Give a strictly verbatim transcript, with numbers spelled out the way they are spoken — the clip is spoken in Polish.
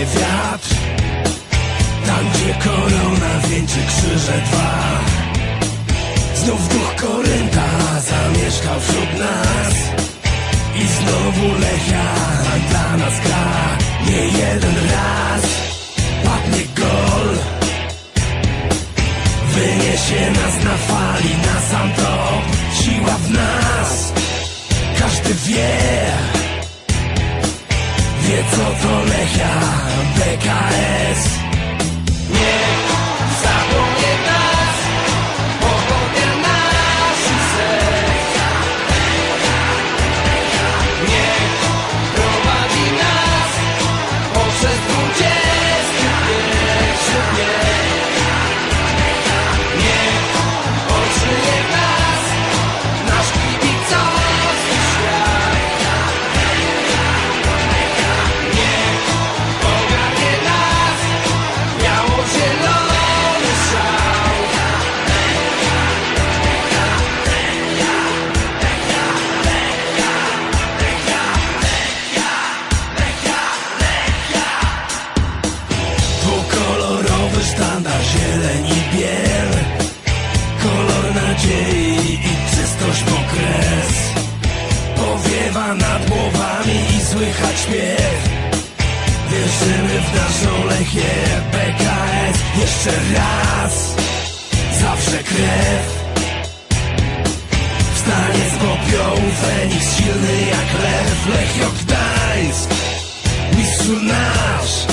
wiatr. Tam gdzie korona wieńczy krzyże dwa, znów duch Korynta zamieszkał wśród nas. I znowu Lechia dla nas gra. Nie jeden raz padnie gol, wyniesie nas na fali na sam top. Siła w nas, każdy wie, wie co to Lechia, B K S. Nie zapomnie nas, pochodnia naszych serc. Niech prowadzi nas poprzez dwudziesty pierwszy wiek. Niech ożyje w nas nasz kibicowski świat. Niech ogarnie nas biało-zielony szał. Dwukolorowy sztandar, zieleń i biel, kolor nadziei i czystość po kres. Powiewa nad głowami i słychać śpiew. Wierzymy w naszą Lechię, B K S. Jeszcze raz, zawsze krew. Wstanie z popiołu Feniks, silny jak lew. Lechio Gdańsk, mistrzu nasz,